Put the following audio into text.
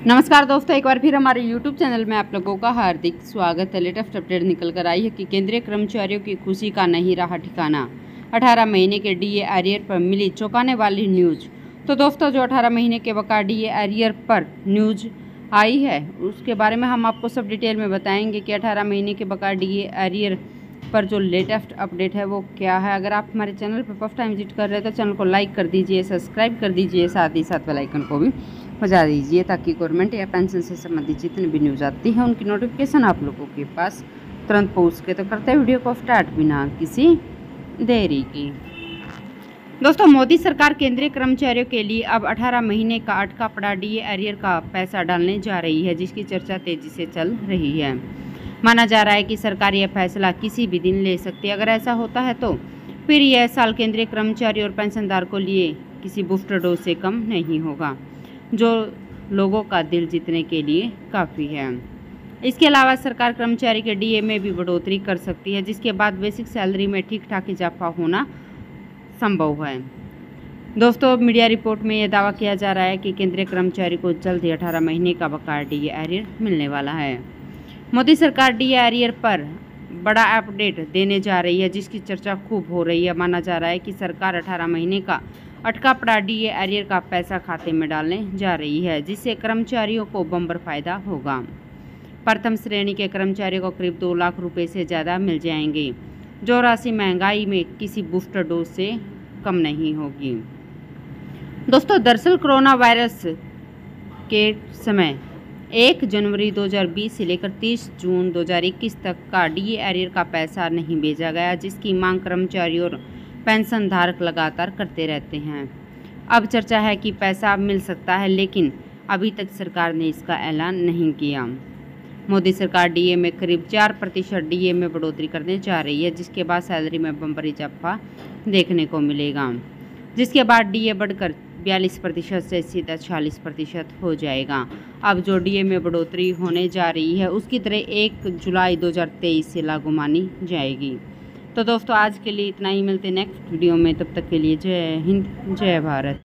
नमस्कार दोस्तों, एक बार फिर हमारे YouTube चैनल में आप लोगों का हार्दिक स्वागत है। लेटेस्ट अपडेट निकल कर आई है कि केंद्रीय कर्मचारियों की खुशी का नहीं रहा ठिकाना। 18 महीने के डीए एरियर पर मिली चौंकाने वाली न्यूज। तो दोस्तों, जो 18 महीने के बकाया डीए एरियर पर न्यूज आई है उसके बारे में हम आपको सब डिटेल में बताएंगे कि 18 महीने के बकाया डीए एरियर पर जो लेटेस्ट अपडेट है वो क्या है। अगर आप हमारे चैनल पर फर्स्ट टाइम विजिट कर रहे हैं तो चैनल को लाइक कर दीजिए, सब्सक्राइब कर दीजिए, साथ ही साथ बेल आइकन को भी बजा दीजिए ताकि गवर्नमेंट या पेंशन से संबंधित जितनी भी न्यूज़ आती है उनकी नोटिफिकेशन आप लोगों के पास तुरंत पहुँच सके। तो करते हैं वीडियो को स्टार्ट बिना किसी देरी की। दोस्तों, मोदी सरकार केंद्रीय कर्मचारियों के लिए अब 18 महीने का अटका पड़ा डीए एरियर का पैसा डालने जा रही है, जिसकी चर्चा तेजी से चल रही है। माना जा रहा है कि सरकार यह फैसला किसी भी दिन ले सकती है। अगर ऐसा होता है तो फिर यह साल केंद्रीय कर्मचारी और पेंशनधारकों को लिए किसी बूस्टर डोज से कम नहीं होगा, जो लोगों का दिल जीतने के लिए काफ़ी है। इसके अलावा सरकार कर्मचारी के डीए में भी बढ़ोतरी कर सकती है, जिसके बाद बेसिक सैलरी में ठीक ठाक इजाफा होना संभव है। दोस्तों, मीडिया रिपोर्ट में यह दावा किया जा रहा है कि केंद्रीय कर्मचारी को जल्द ही 18 महीने का बकाया डीए एरियर मिलने वाला है। मोदी सरकार डीए एरियर पर बड़ा अपडेट देने जा रही है, जिसकी चर्चा खूब हो रही है। माना जा रहा है कि सरकार 18 महीने का अटका पड़ा डीए एरियर का पैसा खाते में डालने जा रही है, जिससे कर्मचारियों को बम्पर फायदा होगा। प्रथम श्रेणी के कर्मचारियों को करीब 2 लाख रुपए से ज़्यादा मिल जाएंगे, जो राशि महंगाई में किसी बूस्टर डोज से कम नहीं होगी। दोस्तों, दरअसल कोरोना वायरस के समय 1 जनवरी 2020 से लेकर 30 जून 2021 तक का डीए एरियर का पैसा नहीं भेजा गया, जिसकी मांग कर्मचारी और पेंशन धारक लगातार करते रहते हैं। अब चर्चा है कि पैसा मिल सकता है, लेकिन अभी तक सरकार ने इसका ऐलान नहीं किया। मोदी सरकार डीए में करीब 4% डीए में बढ़ोतरी करने जा रही है, जिसके बाद सैलरी में बम्पर इजाफा देखने को मिलेगा, जिसके बाद डीए बढ़कर 42% से सीधा 46% हो जाएगा। अब जो डीए में बढ़ोतरी होने जा रही है उसकी तरह 1 जुलाई 2023 से लागू मानी जाएगी। तो दोस्तों, आज के लिए इतना ही। मिलते हैं नेक्स्ट वीडियो में, तब तक के लिए जय हिंद, जय भारत।